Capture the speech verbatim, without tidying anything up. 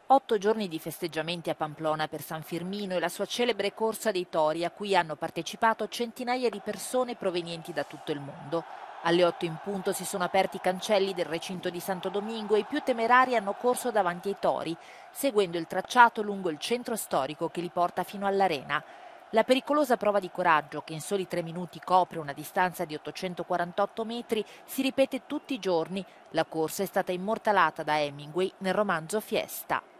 Otto giorni di festeggiamenti a Pamplona per San Firmino e la sua celebre corsa dei tori a cui hanno partecipato centinaia di persone provenienti da tutto il mondo. Alle otto in punto si sono aperti i cancelli del recinto di Santo Domingo e i più temerari hanno corso davanti ai tori, seguendo il tracciato lungo il centro storico che li porta fino all'arena. La pericolosa prova di coraggio, che in soli tre minuti copre una distanza di ottocentoquarantotto metri, si ripete tutti i giorni. La corsa è stata immortalata da Hemingway nel romanzo Fiesta.